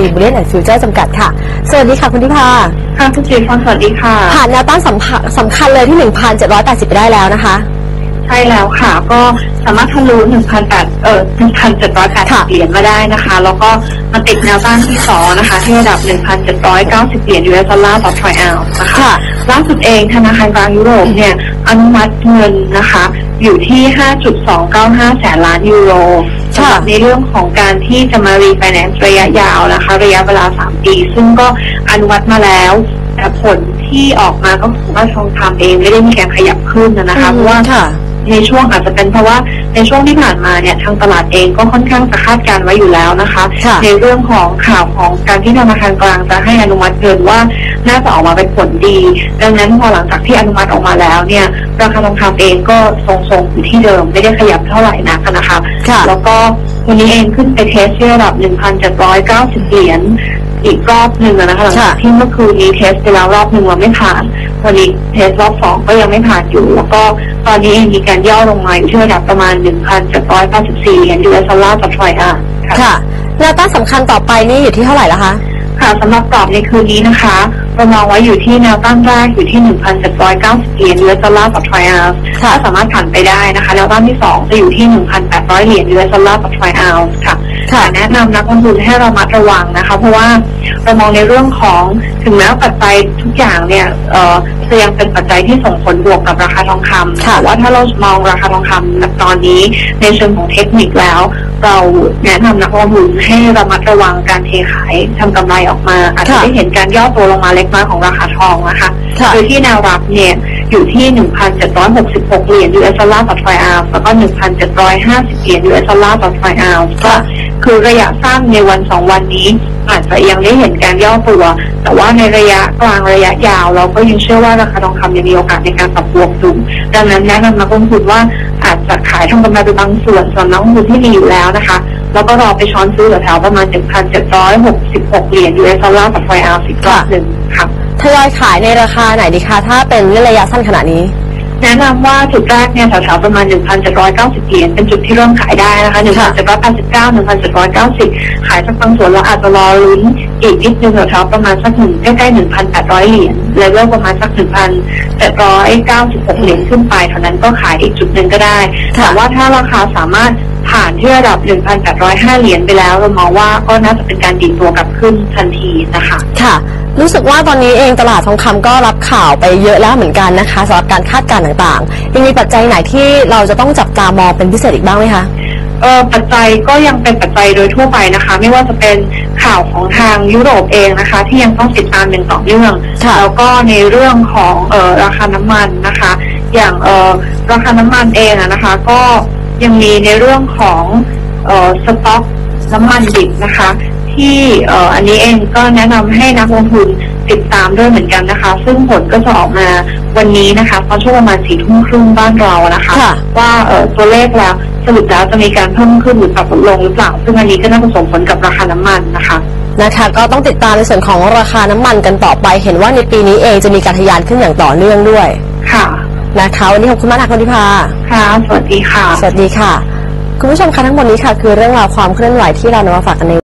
จีบูลเลนแอนด์ฟิวเจอร์จำกัดค่ะสวัสดีค่ะคุณทิพาค่ะคุณจีฟอนสวัสดีค่ะผ่านแนวต้านสำคัญเลยที่ 1,780 ไปได้แล้วนะคะใช่แล้วค่ะก็สามารถทะลุ 1,780 เหรียญมาได้นะคะแล้วก็มาติดแนวต้านที่2นะคะที่ระดับ 1,790 เหรียญ US ดอลลาร์ต่อทรอยออนซ์นะคะล่าสุดเองธนาคารกลางยุโรปเนี่ยอนุมัติเงินนะคะอยู่ที่ 5.295 แสนล้านยูโรสำหรับในเรื่องของการที่จะมารีไฟแนนซ์ระยะยาวนะคะระยะเวลา3 ปีซึ่งก็อนุมัติมาแล้วแต่ผลที่ออกมาก็คือว่าทองคำเองไม่ได้มีการขยับขึ้นนะคะเพราะว่าในช่วงอาจจะเป็นเพราะว่าในช่วงที่ผ่านมาเนี่ยทางตลาดเองก็ค่อนข้างจะคาดการไว้อยู่แล้วนะคะในเรื่องของข่าวของการที่ธนาคารกลางจะให้อนุมัติเงินว่าน่าจะออกมาเป็นผลดีดังนั้นพอหลังจากที่อนุมัติออกมาแล้วเนี่ยราคาทองคำเองก็ทรงๆอยู่ที่เดิมไม่ได้ขยับเท่าไหร่นักนะคะแล้วก็วันนี้เองขึ้นไปเทสที่ระดับ 1,790 เหรียญอีกรอบหนึ่งนะคะหลังจากที่เมื่อคืนนี้เทสไปแล้วรอบหนึ่งเราไม่ผ่านวันนี้เทสรอบ2ก็ยังไม่ผ่านอยู่แล้วก็ตอนนี้เองมีการย่อลงมาอยู่ที่ระดับประมาณ 1,784 เหรียญ US ดอลลาร์ต่อทรอยออนซ์ค่ะแนวต้านสำคัญต่อไปนี่อยู่ที่เท่าไหร่ละคะค่ะสำหรับกรอบในคืนนี้นะคะเรามองไว้อยู่ที่แนวต้านแรกอยู่ที่ 1,790 เหรียญ US ดอลลาร์ต่อทรอยออนซ์ถ้าสามารถผ่านไปได้นะคะแนวต้านที่2จะอยู่ที่ 1,800 เหรียญ US ดอลลาร์ต่อทรอยออนซ์ค่ะแนะนำนักลงทุนให้เรามัดระวังนะคะเพราะว่าเรามองในเรื่องของถึงแม้ปัจจัยทุกอย่างเนี่ยจะยังเป็นปัจจัยที่ส่งผลบวกกับราคาทองคำแต่ว่าถ้าเรามองราคาทองคำตอนนี้ในเชิงของเทคนิคแล้วเราแนะนำนักลงทุนให้ระมัดระวังการเทขายทำกำไรออกมาอาจจะได้เห็นการย่อตัวลงมาเล็กน้อยของราคาทองนะคะโดยที่แนวรับเนี่ยอยู่ที่ 1,766 เหรียญ US ดอลลาร์ต่อทรอยออนซ์แล้วก็ 1,750 เหรียญ US ดอลลาร์ต่อทรอยออนซ์ก็คือระยะสั้นในวัน2 วันนี้อาจจะยังได้เห็นการย่อตัวแต่ว่าในระยะกลางระยะยาวเราก็ยังเชื่อว่าราคาทองคำยังมีโอกาสในการปรับบวกสูงดังนั้นแนะนำนักลงทุนว่าอาจจะขายทำกำไรไปบางส่วนนักลงทุนที่มีอยู่แล้วนะคะแล้วก็รอไปช้อนซื้อแถวประมาณ 1,766 เหรียญ US ดอลลาร์ต่อทรอยออนซ์อีกรอบหนึ่งค่ะทยอยขายในราคาไหนดีคะถ้าเป็นระยะสั้นขนาดนี้แนะนำว่าจุดแรกเนี่ยแถวๆประมาณ 1,790 เหรียญเป็นจุดที่เริ่มขายได้นะคะ 1,789 1,790 ขายสักบางส่วนแล้วอาจจะรอลุ้นอีกนิดนึงแถวๆประมาณสักใกล้ๆ 1,800 เหรียญเลเวลประมาณสัก 1,796 เหรียญขึ้นไปเท่านั้นก็ขายอีกจุดหนึ่งก็ได้แต่ว่าถ้าราคาสามารถผ่านที่ระดับ 1,805 เหรียญไปแล้วเรามองว่าก็น่าจะเป็นการดีดตัวกลับขึ้นทันทีนะคะค่ะรู้สึกว่าตอนนี้เองตลาดทองคำก็รับข่าวไปเยอะแล้วเหมือนกันนะคะสำหรับการคาดการณ์ต่างๆยังมีปัจจัยไหนที่เราจะต้องจับตามองเป็นพิเศษอีกบ้างไหมคะปัจจัยก็ยังเป็นปัจจัยโดยทั่วไปนะคะไม่ว่าจะเป็นข่าวของทางยุโรปเองนะคะที่ยังต้องติดตามอย่างต่อเนื่องแล้วก็ในเรื่องของราคาน้ำมันนะคะอย่างราคาน้ำมันเองนะคะก็ยังมีในเรื่องของสต็อกน้ำมันดิบนะคะที่อันนี้เองก็แนะนำให้นักลงทุนติดตามด้วยเหมือนกันนะคะซึ่งผลก็จะออกมาวันนี้นะคะตอนช่วงประมาณ 4:30 บ้านเรานะคะว่าตัวเลขแล้วสรุปแล้วจะมีการเพิ่มขึ้นหรือปรับลดลงหรือเปล่าซึ่งอันนี้ก็น่าจะส่งผลกับราคาน้ำมันนะคะก็ต้องติดตามในส่วนของราคาน้ำมันกันต่อไปเห็นว่าในปีนี้เองจะมีการทะยานขึ้นอย่างต่อเนื่องด้วยค่ะนะคะวันนี้ขอบคุณมากค่ะคุณทิพาค่ะสวัสดีค่ะสวัสดีค่ะคุณผู้ชมคะทั้งหมดนี้ค่ะคือเรื่องราวความเคลื่อนไหวที่เรานำมาฝากกันใน